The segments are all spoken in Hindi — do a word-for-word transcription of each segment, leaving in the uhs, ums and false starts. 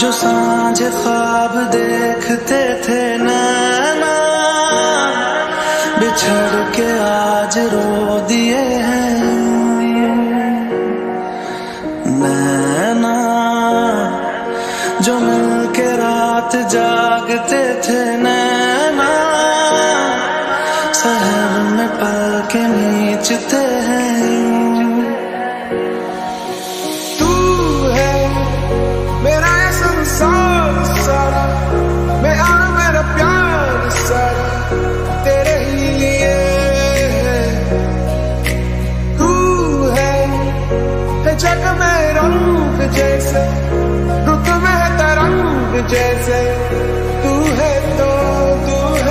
जो सांझ ख्वाब देखते थे नैना, बिछड़ के आज रो दिए हैं नैना। जो मिल के रात जागते थे नैना, सहर में पल के नीचते हैं। तू है मेरा ये संसार सारा, मेरा मेरा प्यार सारा तेरे ही लिए है। तू है, है जग में रंग जैसे, रुत में है तरंग जैसे। तू है तो तू है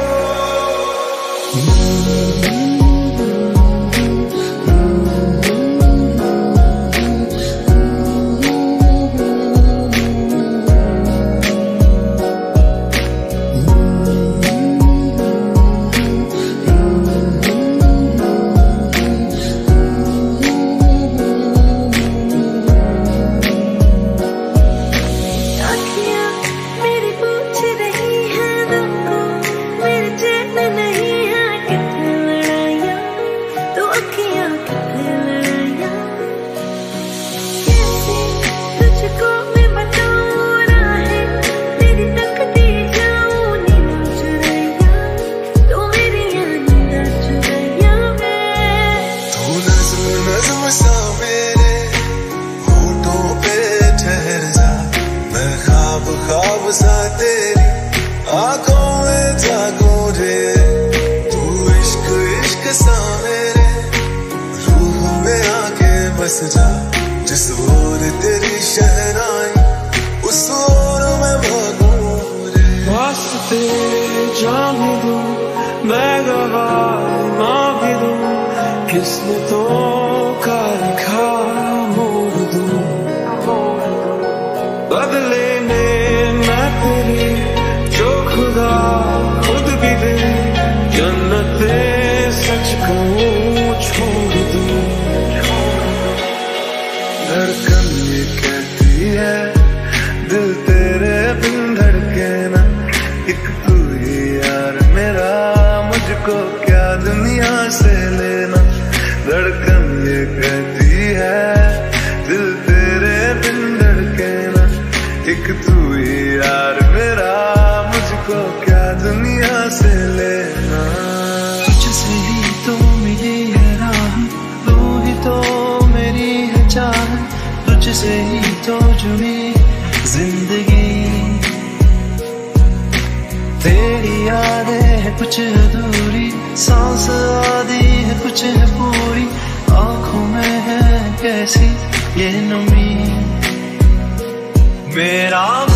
ख्वाब सा तेरी आंखों में जागूं रे। तू इश्क इश्क सा मेरे रूह में आके बस जा। जिस ओर तेरी शहनाई उस ओर मैं भागूं रे। वास्ते जान भी दूं मैं गवाह ना भी दूं, किस्मतों का लिखा मोड़ दूं। बदले जो खुदा खुद भी दे, जन्नते सच कहूँ छोड़ दूँ। धड़कन ये कहती है दिल तेरे बिन धड़के ना, एक तू ही यार मेरा, मुझको क्या दुनिया से लेना। धड़कन ये कहती है दिल तेरे बिन धड़के ना, एक तू ही यार मेरा, मुझको क्या दुनिया से लेना। तुझसे ही तो मिली है राह, तू ही तो मेरी है चाह, तुझसे ही तो जुड़ी जिंदगी। तेरी यादें है कुछ अधूरी, सांस आधी है कुछ है पूरी, आंखों में है कैसी ये नमी। मेरा